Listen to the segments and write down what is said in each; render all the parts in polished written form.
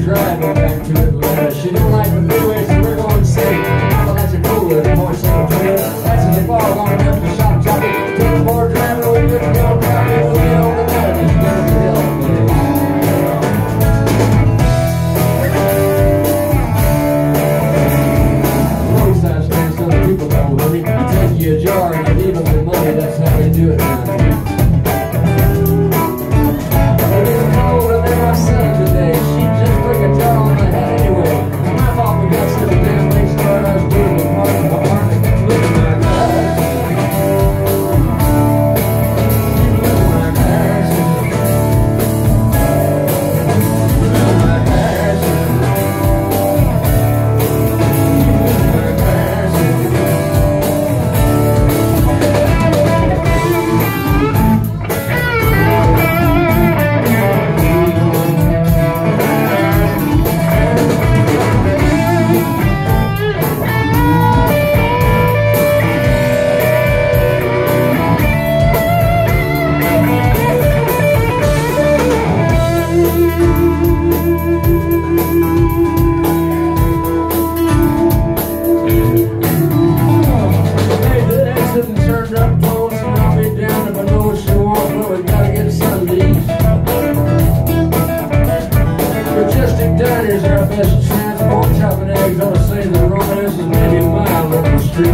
driving back to Atlanta. She didn't like the freeway, so we're going to say, Papa, that's a cooler, more single trailer. That's as they fall on enough to shop chopping. Take more driver, we're good to go, probably we'll get over the mountain. It's down the hill. Roadside stands, some people don't honey. Take you a jar and you leave them with money, that's how they do it now.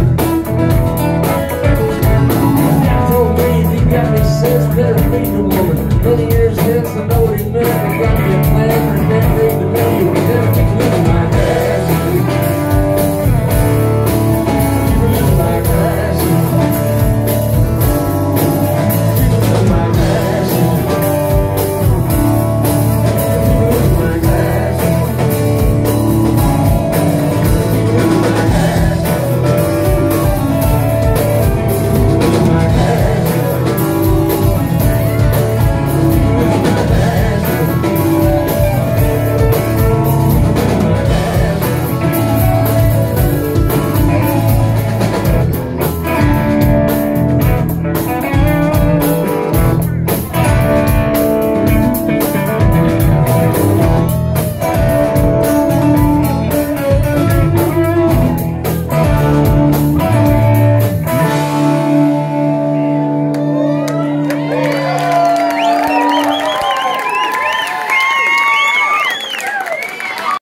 Better feed the woman.